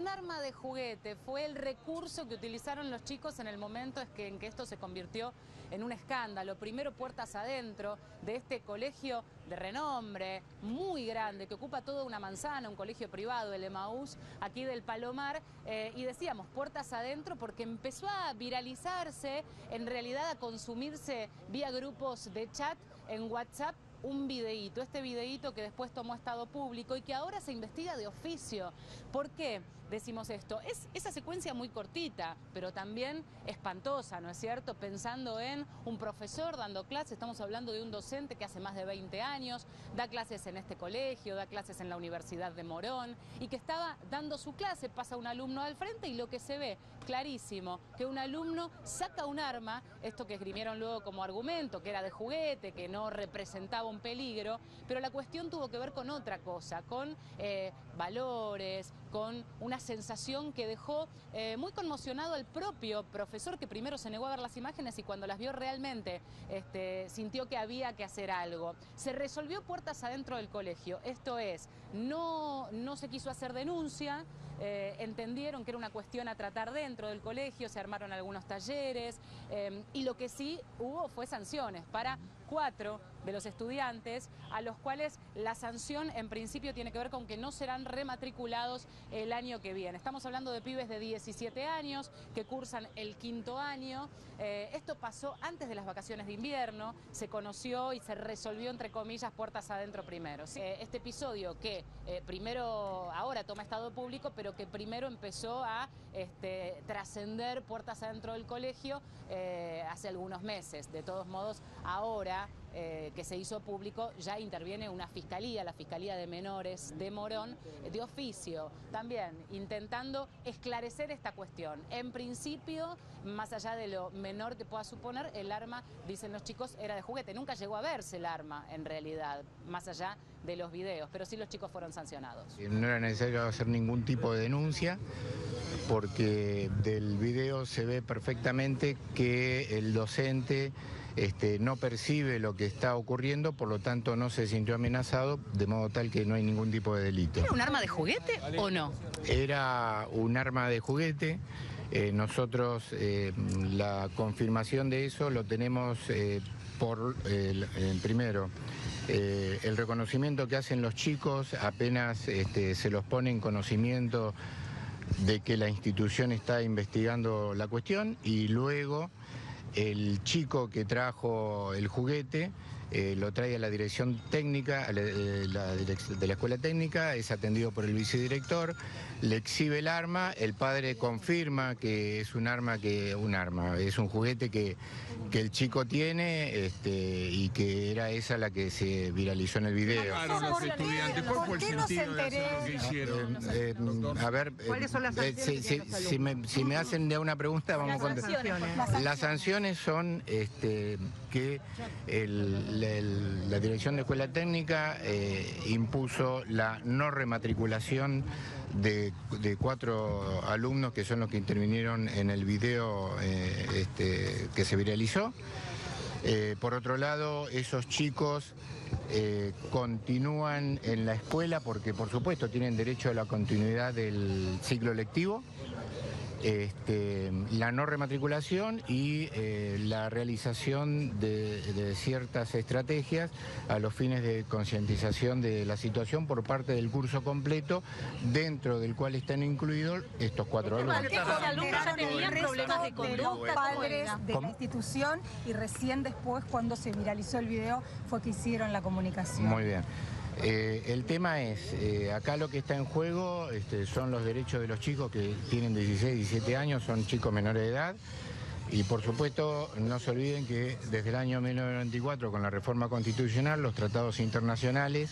un arma de juguete fue el recurso que utilizaron los chicos en el momento en que esto se convirtió en un escándalo. Primero, puertas adentro de este colegio de renombre, muy grande, que ocupa toda una manzana, un colegio privado, el Emaús, aquí del Palomar, y decíamos puertas adentro porque empezó a viralizarse, en realidad a consumirse vía grupos de chat en WhatsApp, un videíto, este videíto que después tomó estado público y que ahora se investiga de oficio. ¿Por qué decimos esto? Es esa secuencia muy cortita, pero también espantosa, ¿no es cierto? Pensando en un profesor dando clases, estamos hablando de un docente que hace más de 20 años, da clases en este colegio, da clases en la Universidad de Morón, y que estaba dando su clase, pasa un alumno al frente y lo que se ve clarísimo, que un alumno saca un arma, esto que esgrimieron luego como argumento, que era de juguete, que no representaba un peligro, pero la cuestión tuvo que ver con otra cosa, con valores, con una sensación que dejó muy conmocionado al propio profesor, que primero se negó a ver las imágenes y cuando las vio realmente sintió que había que hacer algo. Se resolvió puertas adentro del colegio, esto es, no se quiso hacer denuncia, entendieron que era una cuestión a tratar dentro del colegio, se armaron algunos talleres y lo que sí hubo fue sanciones para 4 de los estudiantes, a los cuales la sanción en principio tiene que ver con que no serán rematriculados el año que viene. Estamos hablando de pibes de 17 años que cursan el 5º año. Esto pasó antes de las vacaciones de invierno, se conoció y se resolvió entre comillas puertas adentro primero. Este episodio que primero ahora toma estado público, pero que primero empezó a trascender puertas adentro del colegio hace algunos meses. De todos modos, ahora que se hizo público, ya interviene una fiscalía, la Fiscalía de Menores de Morón, de oficio, también intentando esclarecer esta cuestión. En principio, más allá de lo menor que pueda suponer, el arma, dicen los chicos, era de juguete. Nunca llegó a verse el arma, en realidad, más allá de los videos, pero sí los chicos fueron sancionados. No era necesario hacer ningún tipo de denuncia, porque del video se ve perfectamente que el docente no percibe lo que está ocurriendo, por lo tanto no se sintió amenazado, de modo tal que no hay ningún tipo de delito. ¿Era un arma de juguete o no? Era un arma de juguete. Nosotros la confirmación de eso lo tenemos por, primero, el reconocimiento que hacen los chicos apenas se los pone en conocimiento de que la institución está investigando la cuestión, y luego el chico que trajo el juguete lo trae a la dirección técnica de la escuela técnica, es atendido por el vicedirector, le exhibe el arma, el padre confirma que es es un juguete que el chico tiene y que era esa la que se viralizó en el video. Los estudiantes, ¿cuál fue el sentido de hacer lo que hicieron? A ver, ¿cuáles son las sanciones? si me hacen de una pregunta, vamos a contestar. Las sanciones son que la dirección de escuela técnica impuso la no rematriculación de 4 alumnos que son los que intervinieron en el video que se viralizó. Por otro lado, esos chicos continúan en la escuela porque por supuesto tienen derecho a la continuidad del ciclo lectivo. La no rematriculación y la realización de ciertas estrategias a los fines de concientización de la situación por parte del curso completo, dentro del cual están incluidos estos 4 alumnos. ¿Los alumnos ya tenían problemas de conducta? Los padres de la institución, y recién después, cuando se viralizó el video, fue que hicieron la comunicación. Muy bien. El tema es, acá lo que está en juego son los derechos de los chicos que tienen 16, 17 años, son chicos menores de edad, y por supuesto no se olviden que desde el año 1994, con la reforma constitucional, los tratados internacionales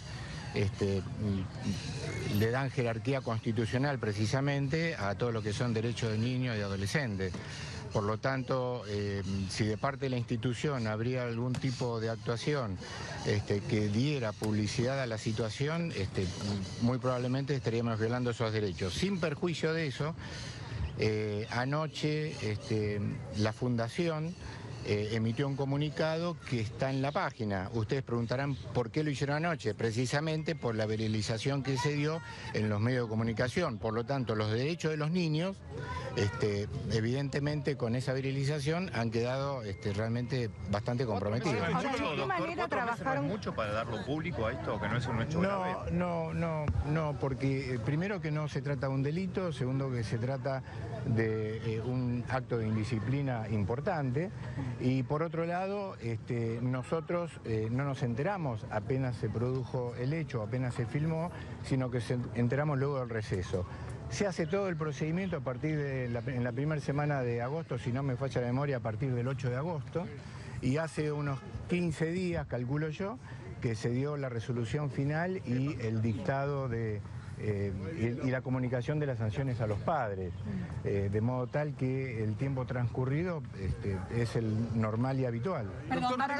le dan jerarquía constitucional precisamente a todo lo que son derechos de niños y adolescentes. Por lo tanto, si de parte de la institución habría algún tipo de actuación que diera publicidad a la situación, muy probablemente estaríamos violando esos derechos. Sin perjuicio de eso, anoche la Fundación emitió un comunicado que está en la página. Ustedes preguntarán por qué lo hicieron anoche, precisamente por la viralización que se dio en los medios de comunicación. Por lo tanto, los derechos de los niños, evidentemente con esa viralización han quedado realmente bastante comprometidos. Ahora, ¿de qué manera trabajaron? ¿Mucho para darlo público a esto, que no es un hecho grave? No, porque primero que no se trata de un delito, segundo que se trata de un acto de indisciplina importante, y por otro lado nosotros no nos enteramos apenas se produjo el hecho, apenas se filmó, sino que se enteramos luego del receso. Se hace todo el procedimiento a partir de en la primera semana de agosto, si no me falla la memoria, a partir del 8 de agosto, y hace unos 15 días, calculo yo, que se dio la resolución final y el dictado y la comunicación de las sanciones a los padres, de modo tal que el tiempo transcurrido es el normal y habitual. Perdón, para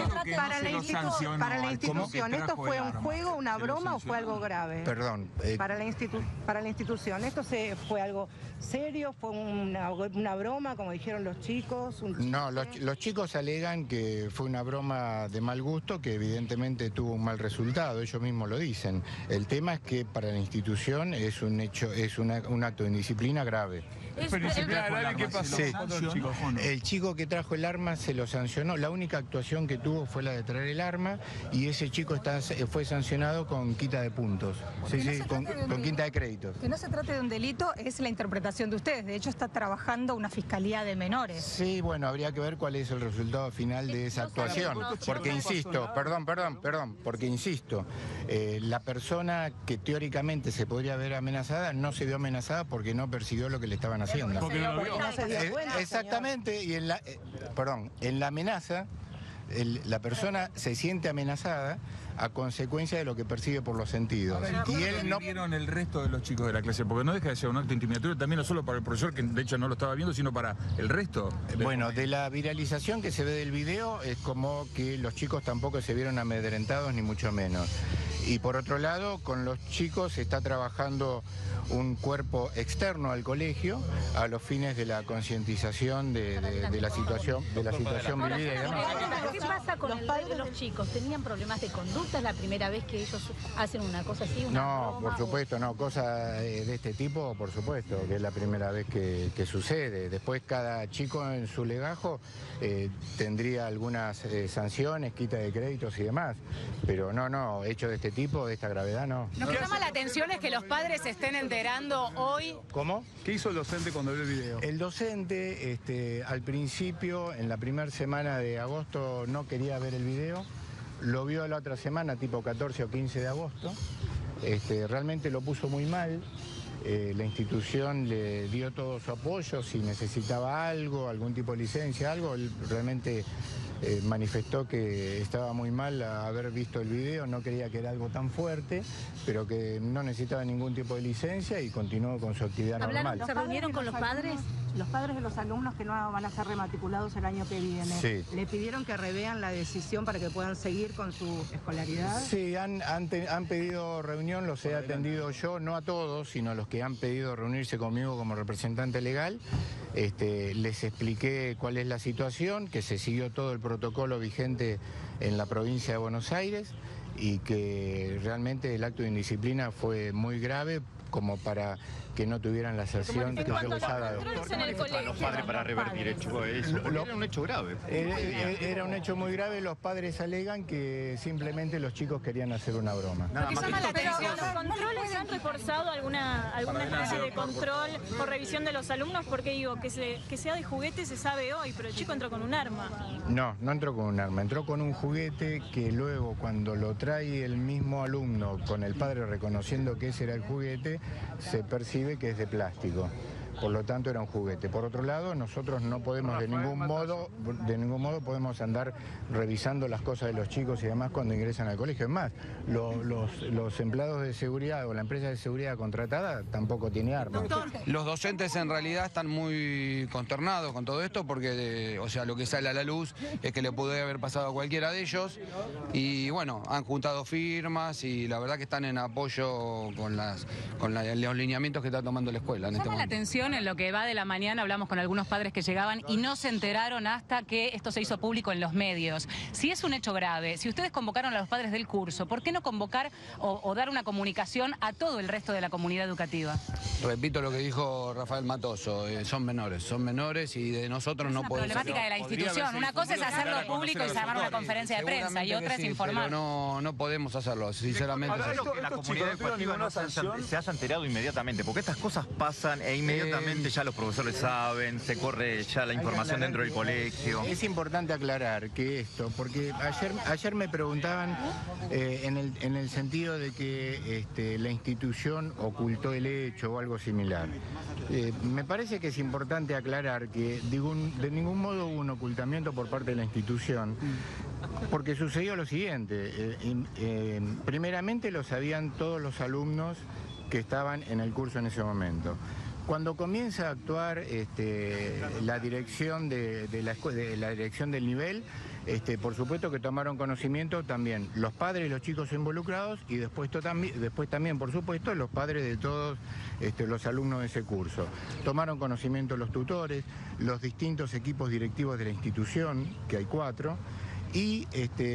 la institución, ¿esto fue un juego, una broma o fue algo grave? Perdón. Para la institución, ¿esto fue algo serio? ¿Fue una broma, como dijeron los chicos? No, los chicos alegan que fue una broma de mal gusto, que evidentemente tuvo un mal resultado, ellos mismos lo dicen. El tema es que para la institución es un hecho, es un acto de indisciplina grave. ¿Qué pasó? Sí. El chico que trajo el arma se lo sancionó. La única actuación que tuvo fue la de traer el arma, y ese chico fue sancionado con quita de puntos. Con quita de créditos. Que no se trate de un delito es la interpretación de ustedes. De hecho, está trabajando una fiscalía de menores. Sí, bueno, habría que ver cuál es el resultado final de esa actuación. Porque insisto, porque insisto, la persona que teóricamente se podría ver amenazada no se vio amenazada porque no persiguió lo que le estaban haciendo. Porque no lo vio. Exactamente, y en la amenaza, la persona se siente amenazada a consecuencia de lo que percibe por los sentidos. Y él no vieron el resto de los chicos de la clase, porque no deja de ser un acto intimidatorio también, no solo para el profesor, que de hecho no lo estaba viendo, sino para el resto. Bueno, de la viralización que se ve del video es como que los chicos tampoco se vieron amedrentados, ni mucho menos. Y por otro lado, con los chicos se está trabajando un cuerpo externo al colegio a los fines de la concientización de la situación vivida y demás. ¿Qué pasa con el resto de los chicos? ¿Tenían problemas de conducta? ¿Es la primera vez que ellos hacen una cosa así? No, por supuesto, no. Cosas de este tipo, por supuesto, que es la primera vez que sucede. Después cada chico en su legajo tendría algunas sanciones, quita de créditos y demás. Pero no, hechos de este tipo, de esta gravedad, no. Lo que llama la atención es que los padres se estén enterando hoy. ¿Cómo? ¿Qué hizo el docente cuando vio el video? El docente, al principio, en la primera semana de agosto, no quería ver el video. Lo vio la otra semana, tipo 14 o 15 de agosto. Realmente lo puso muy mal. La institución le dio todo su apoyo, si necesitaba algo, algún tipo de licencia, algo, él realmente manifestó que estaba muy mal haber visto el video, no creía que era algo tan fuerte, pero que no necesitaba ningún tipo de licencia y continuó con su actividad normal. ¿Se reunieron con los padres? Los padres de los alumnos que no van a ser rematriculados el año que viene, sí. ¿Le pidieron que revean la decisión para que puedan seguir con su escolaridad? Sí, han pedido reunión, los he atendido yo, no a todos, sino a los que han pedido reunirse conmigo como representante legal. Les expliqué cuál es la situación, que se siguió todo el protocolo vigente en la provincia de Buenos Aires y que realmente el acto de indisciplina fue muy grave como para que no tuvieran la sanción que se les ha dado. A los padres para revertir hecho eso, era un hecho grave. Era un hecho muy grave, los padres alegan que simplemente los chicos querían hacer una broma. Lo que llama la atención, ¿los controles han reforzado alguna especie de control o revisión de los alumnos? Porque digo, que sea de juguete se sabe hoy, pero el chico entró con un arma. No entró con un arma, entró con un juguete que luego cuando lo trae el mismo alumno con el padre reconociendo que ese era el juguete, se percibe que es de plástico. Por lo tanto era un juguete. Por otro lado, nosotros no podemos de ningún modo podemos andar revisando las cosas de los chicos y demás cuando ingresan al colegio. Es más, los empleados de seguridad o la empresa de seguridad contratada tampoco tiene armas. Los docentes en realidad están muy consternados con todo esto porque, lo que sale a la luz es que le puede haber pasado a cualquiera de ellos y bueno, han juntado firmas y la verdad que están en apoyo con los lineamientos que está tomando la escuela en este momento. La atención aún en lo que va de la mañana hablamos con algunos padres que llegaban y no se enteraron hasta que esto se hizo público en los medios. Si es un hecho grave, si ustedes convocaron a los padres del curso, ¿por qué no convocar o dar una comunicación a todo el resto de la comunidad educativa? Repito lo que dijo Rafael Matoso, son menores y de nosotros no podemos... Es una problemática de la institución. Una cosa es hacerlo público y llamar una conferencia de prensa y otra es informar. Pero no podemos hacerlo, sinceramente. Que la comunidad educativa no se haya enterado inmediatamente, porque estas cosas pasan e inmediatamente ya los profesores saben, se corre ya la información dentro del colegio. Es importante aclarar que esto, porque ayer me preguntaban en el sentido de que la institución ocultó el hecho o algo similar. Me parece que es importante aclarar que de ningún modo hubo un ocultamiento por parte de la institución, porque sucedió lo siguiente. Primeramente lo sabían todos los alumnos que estaban en el curso en ese momento. Cuando comienza a actuar la dirección de la dirección del nivel, por supuesto que tomaron conocimiento también los padres y los chicos involucrados y después también, por supuesto, los padres de todos los alumnos de ese curso. Tomaron conocimiento los tutores, los distintos equipos directivos de la institución, que hay 4, y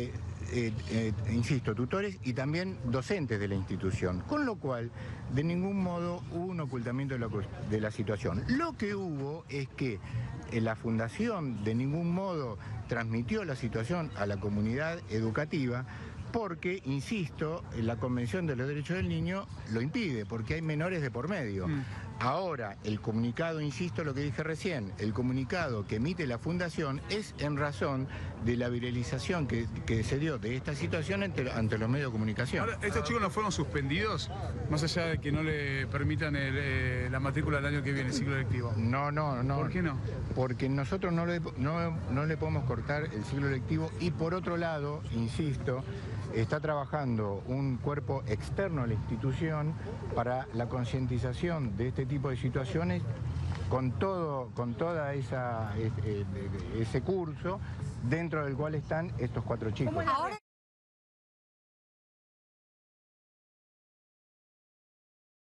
insisto, tutores y también docentes de la institución, con lo cual de ningún modo hubo un ocultamiento de la situación. Lo que hubo es que la fundación de ningún modo transmitió la situación a la comunidad educativa porque, insisto, la Convención de los Derechos del Niño lo impide, porque hay menores de por medio. Ahora, el comunicado, insisto lo que dije recién, el comunicado que emite la Fundación es en razón de la viralización que se dio de esta situación ante los medios de comunicación. Ahora, ¿estos chicos no fueron suspendidos, más allá de que no le permitan la matrícula del año que viene, el ciclo lectivo? No. ¿Por qué no? Porque nosotros no le podemos cortar el ciclo lectivo y por otro lado, insisto, está trabajando un cuerpo externo a la institución para la concientización de este tipo de situaciones con toda ese curso dentro del cual están estos 4 chicos.